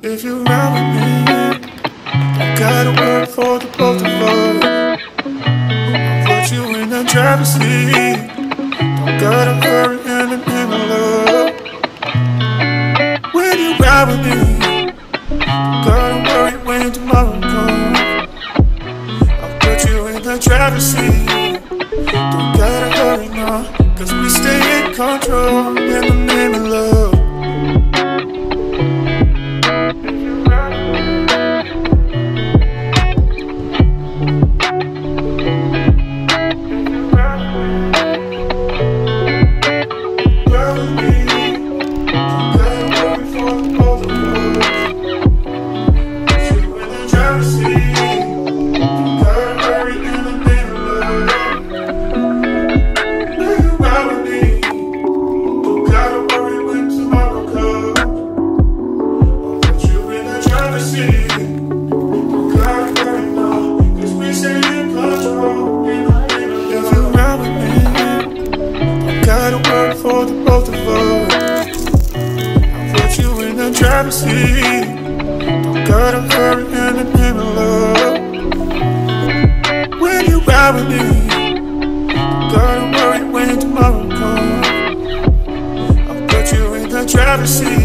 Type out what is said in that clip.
If you ride with me, don't gotta work for the both of us. I'll put you in the driver's seat. Don't gotta hurry in the love. When you ride with me, don't gotta worry when tomorrow comes. I'll put you in the driver's seat. Don't gotta hurry now, cause we stay in control in the name of love. For the both of us, I'll put you in the driver's seat. Don't gotta hurry in the name of love. When you ride with me, don't gotta worry when tomorrow comes. I'll put you in the driver's seat.